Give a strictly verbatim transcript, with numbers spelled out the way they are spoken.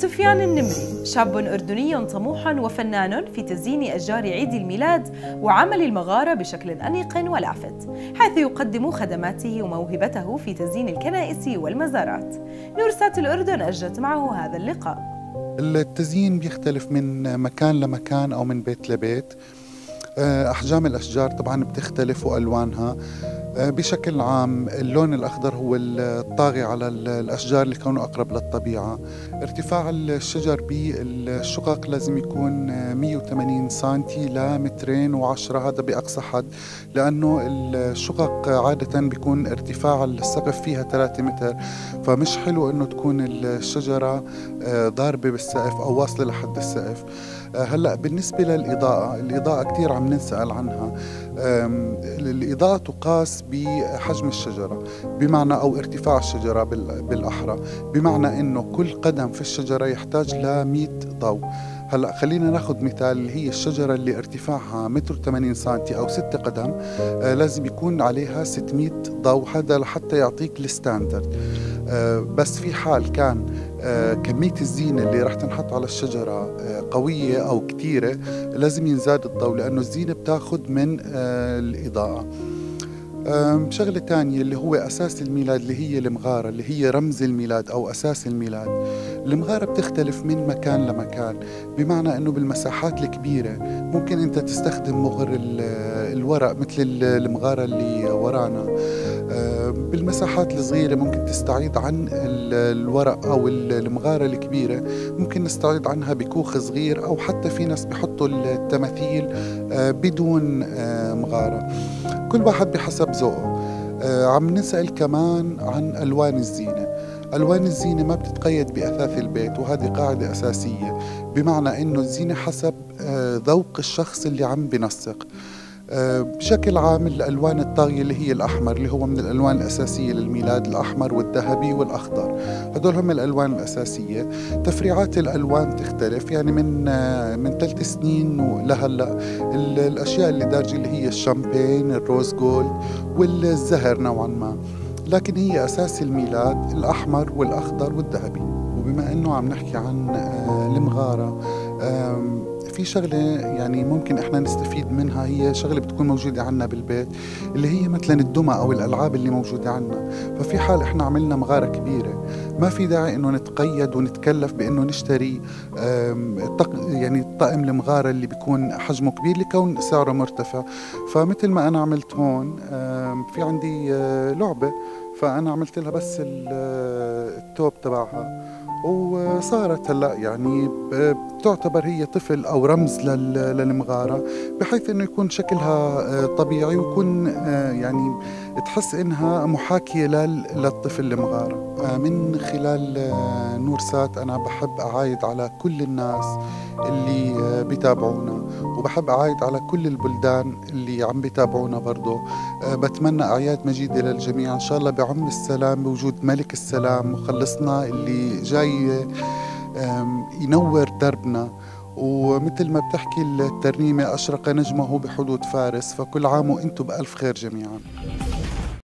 سفيان النمري شاب أردني طموح وفنان في تزيين أشجار عيد الميلاد وعمل المغارة بشكل أنيق ولافت، حيث يقدم خدماته وموهبته في تزيين الكنائس والمزارات. نورسات الأردن أجرت معه هذا اللقاء. التزيين بيختلف من مكان لمكان أو من بيت لبيت. أحجام الأشجار طبعا بتختلف وألوانها. بشكل عام اللون الأخضر هو الطاغي على الأشجار لكونه أقرب للطبيعة. ارتفاع الشجر بالشقق لازم يكون مئة وثمانين سنتي لمترين وعشرة، هذا بأقصى حد، لأنه الشقق عادة بيكون ارتفاع السقف فيها ثلاثة متر، فمش حلو أنه تكون الشجرة ضاربة بالسقف أو واصلة لحد السقف. هلأ بالنسبة للإضاءة، الإضاءة كتير عم نسأل عنها. الإضاءة تقاس بحجم الشجرة، بمعنى أو ارتفاع الشجرة بالأحرى، بمعنى أنه كل قدم في الشجرة يحتاج ل مئة ضوء. هلا خلينا ناخذ مثال، اللي هي الشجرة اللي ارتفاعها متر وثمانين سنتي أو ستة قدم، آه لازم يكون عليها ستمئة ضوء، هذا لحتى يعطيك الستاندرد. آه بس في حال كان آه كمية الزينة اللي رح تنحط على الشجرة آه قوية أو كتيرة، لازم ينزاد الضوء، لأنه الزينة بتاخذ من آه الإضاءة. شغلة تانية اللي هو أساس الميلاد، اللي هي المغارة، اللي هي رمز الميلاد أو أساس الميلاد. المغارة بتختلف من مكان لمكان، بمعنى أنه بالمساحات الكبيرة ممكن أنت تستخدم مغر الورق مثل المغارة اللي ورانا. بالمساحات الصغيرة ممكن تستعيض عن الورق، أو المغارة الكبيرة ممكن نستعيض عنها بكوخ صغير، أو حتى في ناس بيحطوا التماثيل بدون مغارة. كل واحد بحسب ذوقه. عم نسأل كمان عن ألوان الزينة. ألوان الزينة ما بتتقيد بأثاث البيت، وهذه قاعدة أساسية، بمعنى أنه الزينة حسب ذوق الشخص اللي عم بنسق. بشكل عام الألوان الطاغية اللي هي الأحمر، اللي هو من الألوان الأساسية للميلاد، الأحمر والذهبي والأخضر، هدول هم الألوان الأساسية. تفريعات الألوان تختلف، يعني من من ثلاث سنين لهلا الأشياء اللي دارجة اللي هي الشامبين، الروز جولد والزهر نوعا ما، لكن هي أساس الميلاد الأحمر والأخضر والذهبي. وبما أنه عم نحكي عن المغارة، في شغلة يعني ممكن احنا نستفيد منها، هي شغلة بتكون موجودة عنا بالبيت، اللي هي مثلا الدمى او الالعاب اللي موجودة عنا. ففي حال احنا عملنا مغارة كبيرة، ما في داعي انه نتقيد ونتكلف بانه نشتري يعني طقم المغارة اللي بيكون حجمه كبير لكون سعره مرتفع. فمثل ما انا عملت هون، في عندي لعبة، فانا عملت لها بس التوب تبعها، وصارت هلا يعني بتعتبر هي طفل او رمز للمغاره، بحيث انه يكون شكلها طبيعي، ويكون يعني تحس انها محاكيه للطفل المغاره. من خلال نورسات انا بحب اعايد على كل الناس اللي بيتابعونا، وبحب اعايد على كل البلدان اللي عم بيتابعونا برضه. بتمنى اعياد مجيده للجميع، ان شاء الله بعم السلام، بوجود ملك السلام مخلصنا اللي جاي ينور دربنا. ومثل ما بتحكي الترنيمة، أشرق نجمه بحدود فارس، فكل عام وأنتم بألف خير جميعا.